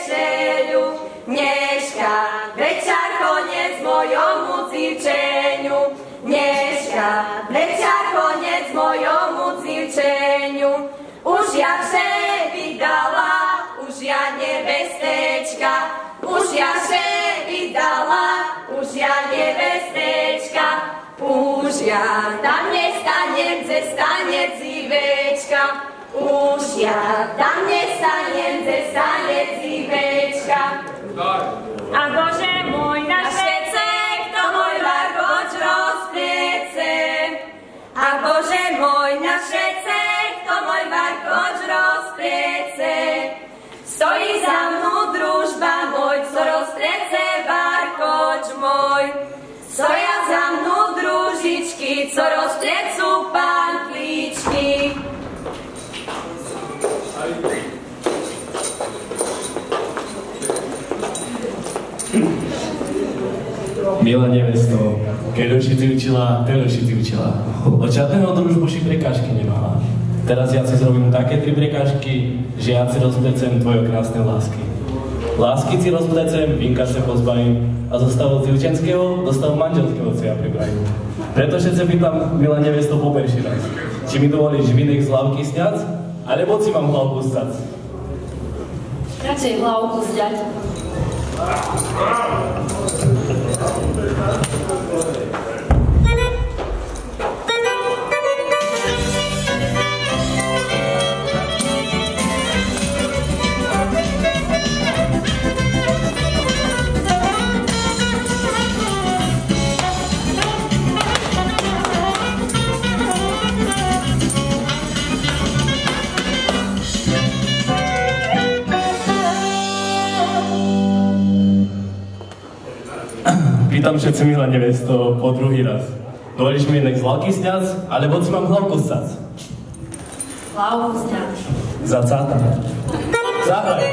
vešeľu. Dneška večer koniec mojomu cvičeniu. Dneška večer koniec mojomu cvičeniu. Už ja vše vydala, už ja nevestečka. Už ja vše vydala, už ja nevestečka. Už ja tam nestanem, ze stanec Ivečka. Už ja tam nestanem, ze stanec Ivečka. A Bože môj, na švece, kto môj vargoč rozpliece. A Bože môj, na švece, kto môj vargoč rozpliece. Stojí za mnou družba môj, co rozpliece vargoč môj. Stoja za mnou družičky, co rozpliecú panklíčky. Milá nevesto, keď Rošici učila, ten Rošici učila. Od žiadneho družbu si prekážky nemala. Teraz ja si zrobím také 3 prekážky, že ja si rozplecem tvoje krásne lásky. Lásky si rozplecem, vínka sa pozbavím a zo stavu divčenského do stavu manželského sa ja pripravím. Preto sa pýtam, milá nevesto, po perší raz. Či mi dovolíš vínek z hlavky sňať, alebo si mám hlavku stať? radšej hlavku zdať. Pýtam všetci, milá nevesto, po druhý raz. Dovolíš mi jednek z hlavky sňať, alebo si mám hlavku stať? Hlavku sňať. Zacáta. Zahraj.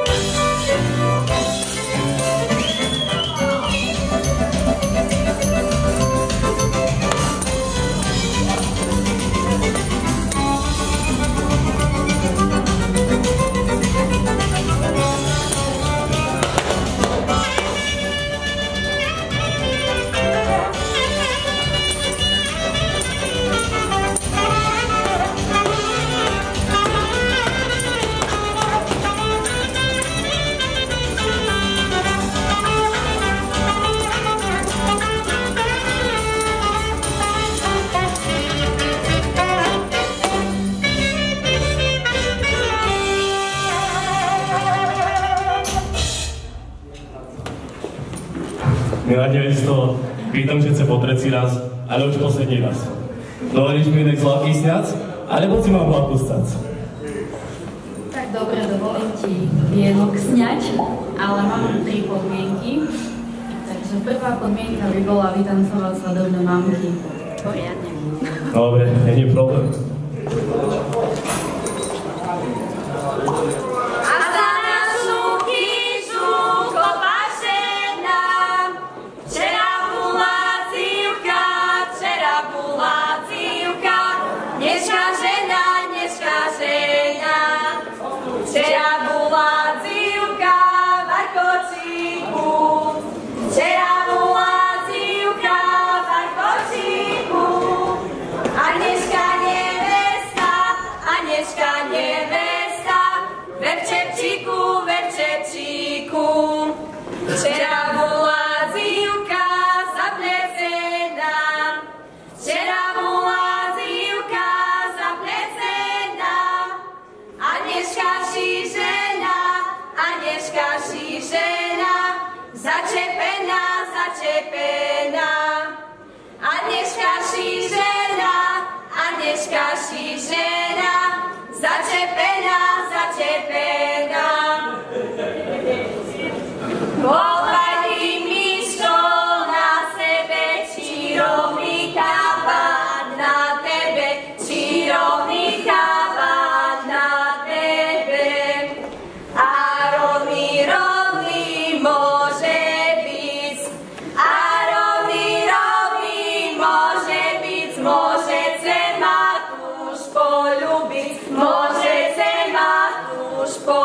Milá nevesto, pýtam všetce po trecí raz, ale už posledný raz. Dovolíš mi jednek z hlavky sňať, alebo si mám hlavku stať? Tak dobre, dovolím ti vienok sňať, ale mám 3 podmienky. Takže prvá podmienka by bola vytancovať svadobné mamky. Poriadne. Dobre, nie je problém. Včera bola zívka zaplecená, včera bola zívka zaplecená, a dneška šířena, a dneška šířena, začepená, začepená, a dneška šířena, a dneška šířena, začepená, začepená. Povadí mi šol na sebe, čírovný kabát na tebe, čírovný kabát na tebe. A rovný môže byť, a rovný môže byť, môže se ma tuž polúbiť, môže se ma tuž polúbiť.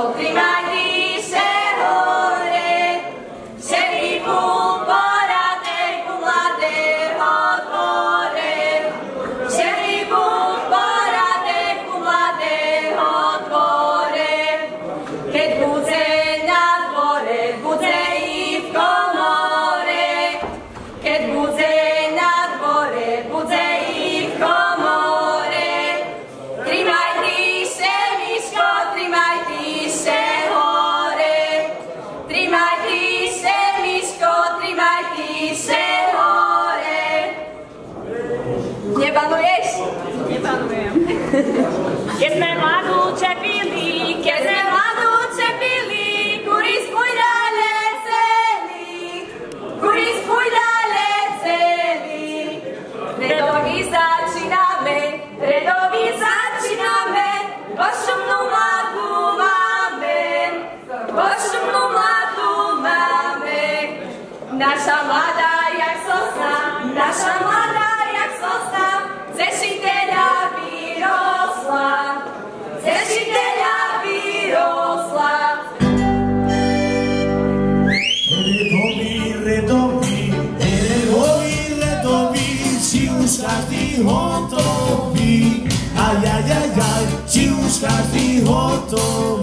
trimaj dýše hore, šerifu poradek u mladého dvore, šerifu poradek u mladého dvore, keď bude na dvore, bude i v komore, keď bude na dvore, bude i v komore. Trimaj dýše, Miško, trimaj dýše hore, trimaj dýše, Miško, trimaj dýše hore. Nebanuješ? Nepanujem. Keď sme mladú čepili, keď sme mladú čepili, kuri spújdale celý, kuri spújdale celý. Redovi začíname, pošumnú mladú máme, pošumnú mladú máme. Naša mladá jak sosna, naša mladá jak sosna, zešiteľa vyrosla, zešiteľa vyrosla. Redovi, či už každý hotový, či už každý hotový.